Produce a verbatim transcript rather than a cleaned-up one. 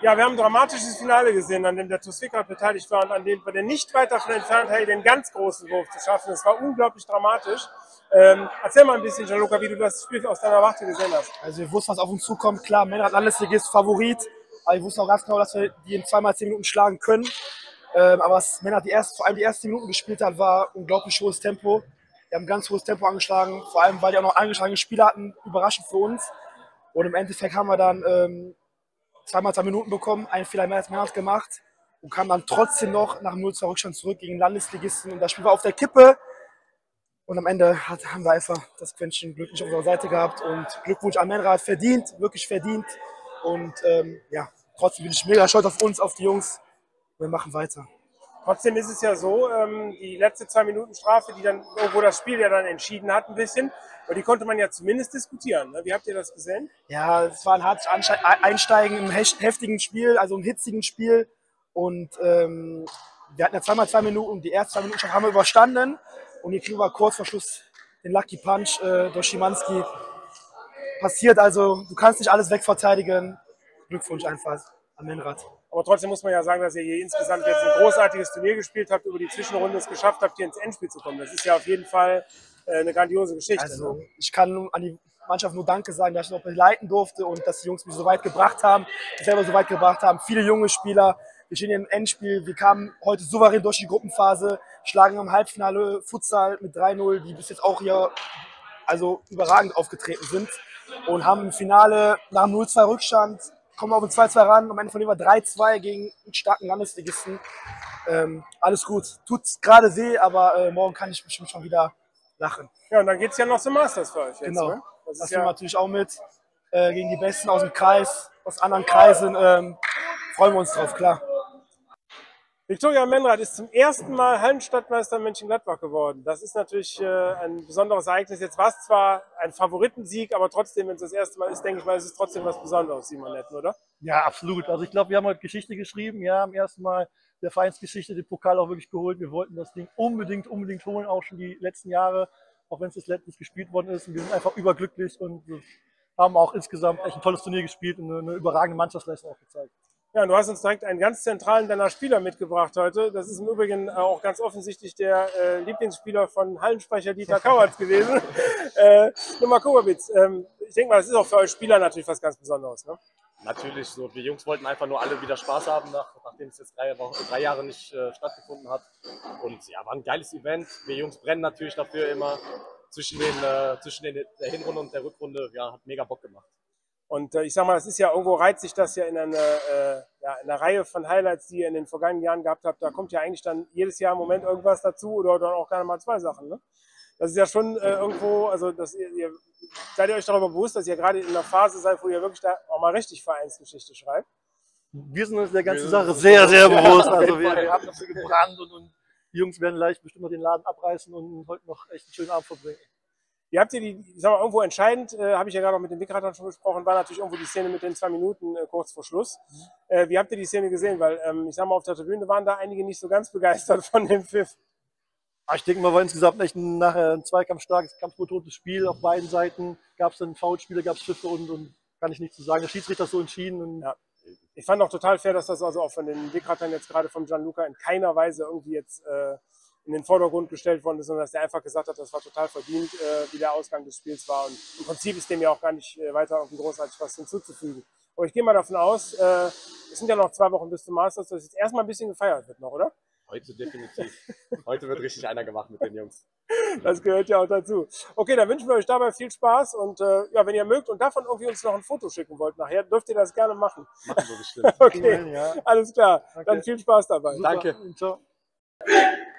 Ja, wir haben ein dramatisches Finale gesehen, an dem der TuS Wickert beteiligt war und an dem wir den nicht weit davon entfernt haben, den ganz großen Wurf zu schaffen. Es war unglaublich dramatisch. Ähm, erzähl mal ein bisschen, Gianluca, wie du das Spiel aus deiner Warte gesehen hast. Also wir wussten, was auf uns zukommt. Klar, Männer Landesligist Favorit, aber wir wussten auch ganz genau, dass wir die in zweimal zehn Minuten schlagen können. Ähm, aber was Männer die erst, vor allem die ersten Minuten gespielt hat, war unglaublich hohes Tempo. Wir haben ganz hohes Tempo angeschlagen, vor allem weil die auch noch angeschlagene Spieler hatten, überraschend für uns. Und im Endeffekt haben wir dann ähm, zweimal zwei Minuten bekommen, einen Fehler mehr als Männer gemacht und kamen dann trotzdem noch nach null zwei Rückstand zurück gegen Landesligisten. Und das Spiel war auf der Kippe. Und am Ende hat, haben wir einfach das Quäntchen Glück nicht auf unserer Seite gehabt. Und Glückwunsch an Menrad, verdient, wirklich verdient. Und ähm, ja, trotzdem bin ich mega stolz auf uns, auf die Jungs. Wir machen weiter. Trotzdem ist es ja so, ähm, die letzte zwei Minuten Strafe, die dann irgendwo das Spiel ja dann entschieden hat ein bisschen, aber die konnte man ja zumindest diskutieren. Ne? Wie habt ihr das gesehen? Ja, es war ein hartes Einsteigen im heftigen Spiel, also im hitzigen Spiel. Und ähm, wir hatten ja zweimal zwei Minuten, die ersten zwei Minuten haben wir überstanden. Und hier kriegen wir kurz vor Schluss den Lucky Punch äh, durch Schimanski. Passiert also, du kannst nicht alles wegverteidigen. Glückwunsch einfach an Menrad. Aber trotzdem muss man ja sagen, dass ihr hier insgesamt jetzt ein großartiges Turnier gespielt habt, über die Zwischenrunde es geschafft habt, hier ins Endspiel zu kommen. Das ist ja auf jeden Fall äh, eine grandiose Geschichte. Also ne? ich kann an die Mannschaft nur Danke sagen, dass ich noch begleiten durfte und dass die Jungs mich so weit gebracht haben, mich selber so weit gebracht haben. Viele junge Spieler. Wir stehen hier im Endspiel. Wir kamen heute souverän durch die Gruppenphase, schlagen im Halbfinale Futsal mit drei null, die bis jetzt auch hier also überragend aufgetreten sind. Und haben im Finale nach dem null zwei Rückstand, kommen auf ein zwei zwei ran. Am Ende verlieren wir drei zwei gegen einen starken Landesligisten. Ähm, alles gut. Tut gerade weh, aber äh, morgen kann ich bestimmt schon wieder lachen. Ja, und dann geht es ja noch zum Masters für euch jetzt. Genau. Ne? Das, das ist ja nehmen wir natürlich auch mit. Äh, gegen die Besten aus dem Kreis, aus anderen Kreisen. Ähm, freuen wir uns drauf, klar. Viktoria Menrad ist zum ersten Mal Hallenstadtmeister Mönchengladbach geworden. Das ist natürlich äh, ein besonderes Ereignis. Jetzt war es zwar ein Favoritensieg, aber trotzdem, wenn es das erste Mal ist, denke ich mal, ist es trotzdem was Besonderes, Simon Netten, oder? Ja, absolut. Also ich glaube, wir haben heute Geschichte geschrieben. Ja, am ersten Mal der Vereinsgeschichte den Pokal auch wirklich geholt. Wir wollten das Ding unbedingt, unbedingt holen, auch schon die letzten Jahre, auch wenn es das letztens gespielt worden ist. Und wir sind einfach überglücklich und haben auch insgesamt echt ein tolles Turnier gespielt und eine, eine überragende Mannschaftsleistung auch gezeigt. Ja, du hast uns direkt einen ganz zentralen deiner Spieler mitgebracht heute. Das ist im Übrigen auch ganz offensichtlich der äh, Lieblingsspieler von Hallensprecher Dieter Kauertz gewesen. äh, Nummer Kubowitz, ähm, ich denke mal, das ist auch für euch Spieler natürlich was ganz Besonderes, ne? Natürlich, so. Wir Jungs wollten einfach nur alle wieder Spaß haben, nach, nachdem es jetzt drei, drei Jahre nicht äh, stattgefunden hat. Und ja, war ein geiles Event. Wir Jungs brennen natürlich dafür immer. Zwischen, den, äh, zwischen den, der Hinrunde und der Rückrunde, ja, hat mega Bock gemacht. Und äh, ich sag mal, es ist ja irgendwo, reizt sich das ja in einer, äh, ja, in einer Reihe von Highlights, die ihr in den vergangenen Jahren gehabt habt. Da kommt ja eigentlich dann jedes Jahr im Moment irgendwas dazu oder dann auch gerne mal zwei Sachen. Ne? Das ist ja schon äh, irgendwo, also dass ihr, ihr seid ihr euch darüber bewusst, dass ihr gerade in einer Phase seid, wo ihr wirklich da auch mal richtig Vereinsgeschichte schreibt? Wir sind uns der ganzen Sache sehr, sehr bewusst. Also wir, wir haben dafür gebrannt und, und die Jungs werden leicht bestimmt noch den Laden abreißen und heute noch echt einen schönen Abend verbringen. Ihr habt ihr die, ich sag mal, irgendwo entscheidend, äh, habe ich ja gerade noch mit den Wickratern schon gesprochen, war natürlich irgendwo die Szene mit den zwei Minuten äh, kurz vor Schluss. Mhm. Äh, wie habt ihr die Szene gesehen? Weil, ähm, ich sag mal, auf der Tribüne waren da einige nicht so ganz begeistert von dem Pfiff. Ich denke mal, war insgesamt echt ein, nachher ein zweikampfstarkes, kampfbetontes Spiel. Auf beiden Seiten gab es dann Foulspiele, gab es Pfiffe und, und kann ich nichts zu sagen. Der Schiedsrichter hat so entschieden. Und ja. Ich fand auch total fair, dass das also auch von den Wickratern jetzt gerade von Gianluca in keiner Weise irgendwie jetzt äh, in den Vordergrund gestellt worden ist, sondern dass der einfach gesagt hat, das war total verdient, äh, wie der Ausgang des Spiels war. Und im Prinzip ist dem ja auch gar nicht äh, weiter irgendwie großartig was hinzuzufügen. Aber ich gehe mal davon aus, äh, es sind ja noch zwei Wochen bis zum Masters, dass jetzt erstmal ein bisschen gefeiert wird noch, oder? Heute definitiv. Heute wird richtig einer gemacht mit den Jungs. Das gehört ja auch dazu. Okay, dann wünschen wir euch dabei viel Spaß und äh, ja, wenn ihr mögt und davon irgendwie uns noch ein Foto schicken wollt nachher, dürft ihr das gerne machen. Machen wir bestimmt. Okay, ja. Alles klar. Okay. Dann viel Spaß dabei. Danke. Ciao.